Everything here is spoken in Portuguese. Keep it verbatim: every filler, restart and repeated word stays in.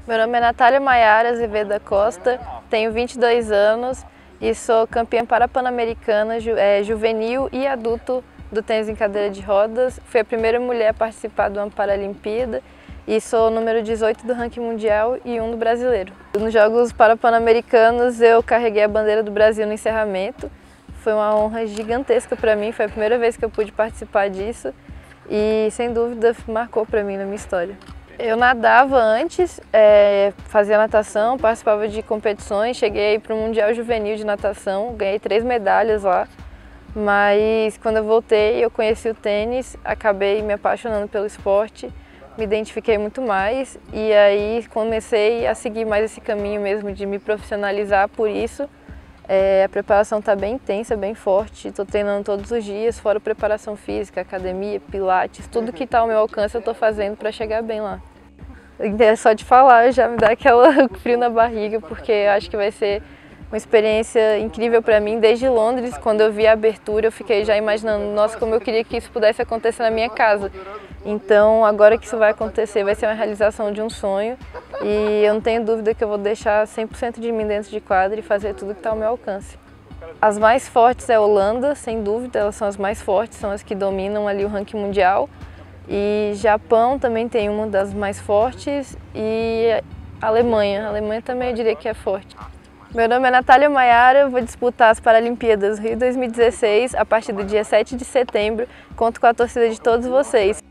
Meu nome é Natália Maiara Azevedo da Costa, tenho vinte e dois anos e sou campeã parapan-americana ju, é, juvenil e adulto do tênis em cadeira de rodas. Fui a primeira mulher a participar de uma Paralimpíada e sou o número dezoito do ranking mundial e um do brasileiro. Nos Jogos Parapan-Americanos eu carreguei a bandeira do Brasil no encerramento. Foi uma honra gigantesca para mim, foi a primeira vez que eu pude participar disso e sem dúvida marcou para mim na minha história. Eu nadava antes, é, fazia natação, participava de competições, cheguei para o Mundial Juvenil de Natação, ganhei três medalhas lá, mas quando eu voltei eu conheci o tênis, acabei me apaixonando pelo esporte, me identifiquei muito mais e aí comecei a seguir mais esse caminho mesmo de me profissionalizar por isso. É, a preparação está bem intensa, bem forte, estou treinando todos os dias, fora preparação física, academia, pilates, tudo que está ao meu alcance eu estou fazendo para chegar bem lá. É só de falar já me dá aquela frio na barriga, porque eu acho que vai ser uma experiência incrível para mim. Desde Londres, quando eu vi a abertura, eu fiquei já imaginando, nossa, como eu queria que isso pudesse acontecer na minha casa. Então, agora que isso vai acontecer, vai ser uma realização de um sonho e eu não tenho dúvida que eu vou deixar cem por cento de mim dentro de quadra e fazer tudo que está ao meu alcance. As mais fortes é a Holanda, sem dúvida, elas são as mais fortes, são as que dominam ali o ranking mundial. E Japão também tem uma das mais fortes e a Alemanha, a Alemanha também eu diria que é forte. Meu nome é Natália Maiara, eu vou disputar as Paralimpíadas Rio dois mil e dezesseis a partir do dia sete de setembro, conto com a torcida de todos vocês.